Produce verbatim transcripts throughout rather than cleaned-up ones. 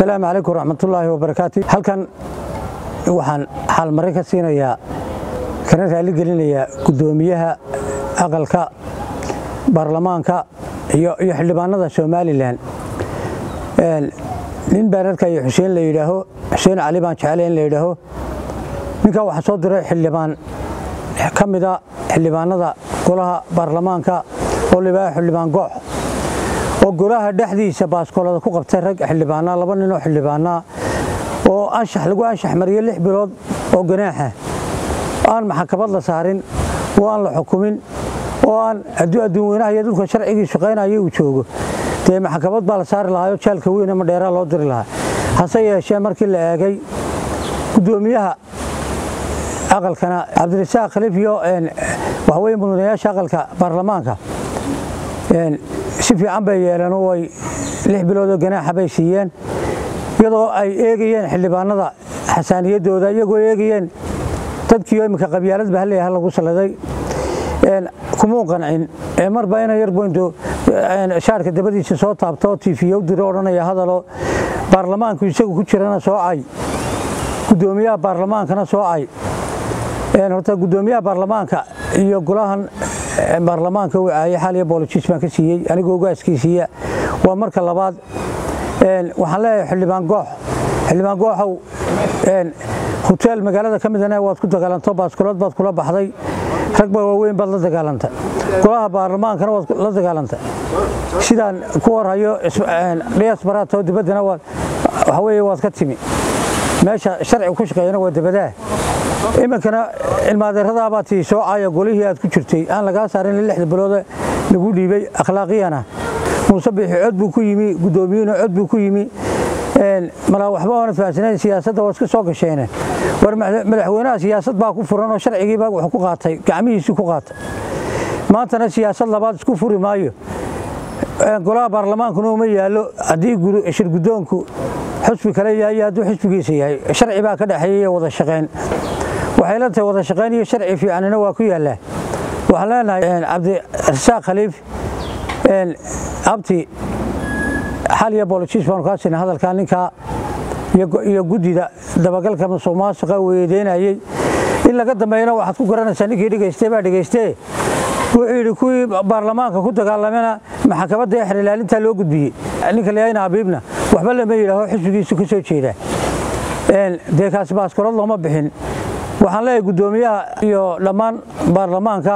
السلام عليكم ورحمة الله وبركاته. هل كان وحن حال مريكا سينيا كانت اللي قلنا قدوميها أقلك برلمانك يحلبان هذا شمالي لهن nin baararkay Xuseen la yiraahdo Xuseen Ali baan jecelayn la yiraahdo ninka waxa soo diray xildhibaan kamida xildhibaanada golaha baarlamaanka oo libaa xildhibaan goox oo golaha dhaxdiisa baaskoolada ku qabtay rag xildhibaana laba nin oo xildhibaana oo anshax lagu anshax mariyay lix bilood oo ganaaxa aan maxkamad la saarin oo aan la xukumin oo aan adduunweynaha iyo dhulka sharciga shaqeynaya uu joogo تي محكمات بالسار لهايو شالك وين ما ديرا لو دير لها هسه شيء markii la eegay gudoomiyaha aqalkana Cabdirasaaq Khaliif iyo een wax weyn mudanayaasha aqalka baarlamaanka een si fiican bay yeelan oo ay lix bilood oo ganaax bay siiyeen iyadoo ay eegayeen xildhibaanada xasaaniyadooda iyagoo eegayeen dadkii imika qabyaalad baa leeyahay lagu saladay een kuma qancin ee marba inay yar boonto shaarka dabadiisa soo taabto T V u diro oranaya hadalo baarlamaanku isagu ku jirana soo ay gudoomiyaha baarlamaankana soo ay een horta gudoomiyaha baarlamaanka iyo golahan baarlamaanka uu ay xaliya booliisman ka siiyay anigoo gaaskiisiya waa marka labaad een waxaan leeyahay xildhibaan goox xildhibaan gooxow een hotel magaalada kamidana waad ku dagaalanto baaskolood baad kula baxday rag waaweyn baad la dagaalantay golaha baarlamaankana waad la dagaalantay sidaan ku warayo dhiyas barato dibadana waa waxa weeye waad ka timi meesha sharci ku shaqeeyana waa dibada imankana ilmaadeerada baati soo aaya golihii aad ku jirtay aan laga saarin lix bilood lagu dhiibay akhlaaqiyana musabix cod buu ku yimi gudoomiyana cod buu ku yimi een mala waxba aan faahfaahinayn siyaasadda waa iska soo gasheen war madaxweynaha siyaasad baa ku furan oo sharcigii baa wax ku qaatay gacmihiisa ku qaatay maantana siyaasad labaad isku furi maayo golaha baarlamaankuna uma yaalo hadii shir gudoonku xisbi kale yahay haduu xisbigiisa yahay sharci baa ka dhaxeeyay wada shaqeyn waxay la tahay wada shaqeyn iyo sharci fiicanina waa ku yaala waxaan leenahay Cabdirasaaq Khaliif een abti xaliya booliisman ka sina hadalka ninka iyo gudida dabagalka musuqmaasuqa weedeynayay in laga dambeeyna waxa ku garanaysaa ninkii dhigaystay baa dhigaystay wuxuu kuwii baarlamaanka ku dagaalamana maxkamadda xir ilaalinta loo gudbiyay ninka leeyna abiibna waxba lama yiraahdo xisbigiisu ka soo jeeda een deekaas baaskorood lama bixin waxaan leeyahay gudoomiyaha iyo dhamaan baarlamaanka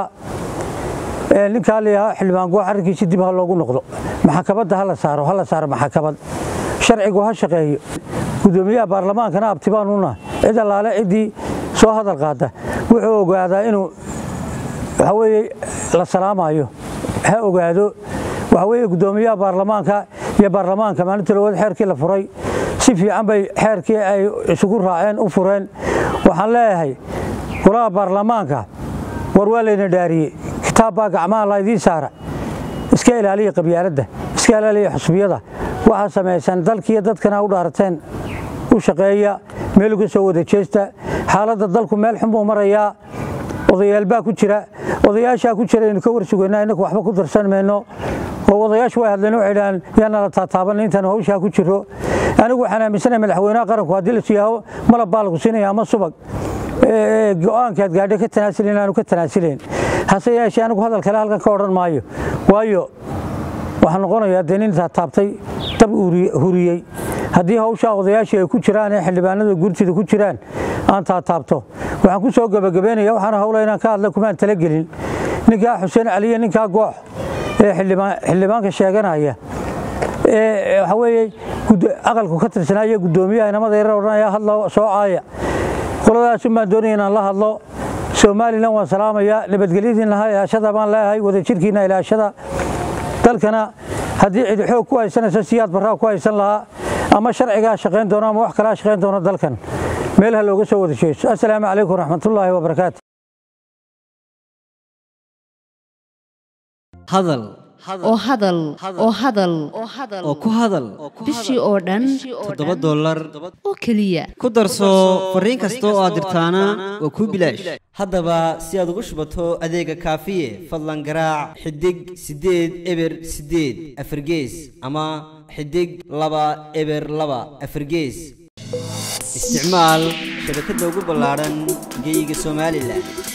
ee ninka leeyahay xildhibaan goox arrinkiisa dib ha loogu noqdo maxkamadda hala saaro hala saaro maxkamad sharcigu ha shaqeeyo gudoomiyaha baarlamaankana abtibaan una cid allaale cidii soo hadal qaada wuxuu ogaadaa inuu waxa weeye la salaamayo ha ogaado waxa weeye gudoomiyaha baarlamaanka iyo baarlamaanka maalinta loo wada xeerkii la furay si fiican bay xeerkii ay isugu raaceen u fureen waxaan leeyahay golaha baarlamaanka war waa leena dhaariyay kitaabka gacmaha la idin saara iska ilaaliya qabyaaladda iska ilaaliya xusbiyada waxa sameeysan dalkiisa dadkana u dhaarteen u shaqeeya meel uga soo wada jeesta xaaladda dalku meel xun buu marayaa odayaal baa ku jira odayaasha ku jira in ka warsugeynaa inagu waxba ku darsan meeno oo odayaashu way hadleen waxay dhaheen yana la taataaban intan hawsha ku jiro anigu waxaan aaminsanahay madaxweynaha qaranku hadii la siyaabo malab baa lagu siinaya ama subag ee go'aanka gaadhay ka tanaasulin aanu ka tanaasulin hase yeeshee anigu hadal kale halkan ka oran maayo waayo waxaan noqonayaa denin taabtay tab huriyay hadii hawsha odayaasha ay ku jiraan ee xildhibaanada gurtida ku jiraan aan taabto waxaan ku soo gabagabeenayaa waxaan hawleynaa ka hadla kuma tala gelin ninka Xuseen Ali ninka goox ee xildhibaan xildhibaanka sheeganaya ee waxa weeye aqalku ka tirsanaya gudoomiyaha inamada yar oranaya hadla soo aaya qoladaas ma doonayaan la hadlo Soomaaliland waan salaamaya nabadgelyadiina hay'ashada baan leeyahay wada jirkiina ilaashada dalkana hadii cid xoog ku haysanaysa siyaad barraa ku haysan lahaa ama sharciga shaqeyn doona ama wax kala shaqeyn doona dalkan meelaha looga soo wada jeeso assalaamu calaykum waraxmatullaahi wabarakaatuh hadal oo hadal oo hadal oo ku hadal bishii oo dhan toddoba dollar oo kaliya ku darso fariin kasta oo aad dirtaana waa ku bilaash haddaba si aad ugu shubato adeega kaafiye fadlan garaac xidig sideed eber sideed afargees ama xidig laba eber laba afargees isticmaal shabakadda ugu ballaaran geyga Soomaaliland.